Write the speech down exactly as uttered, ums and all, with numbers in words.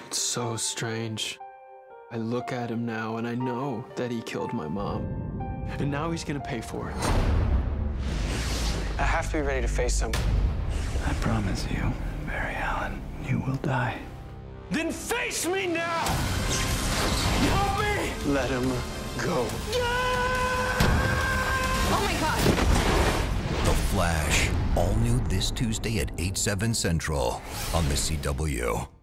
It's so strange. I look at him now and I know that he killed my mom. And now he's gonna pay for it. I have to be ready to face him. I promise you, Barry Allen, you will die. Then face me now! Help me! Let him go. Oh my God! The Flash, all new this Tuesday at eight, seven Central on the C W.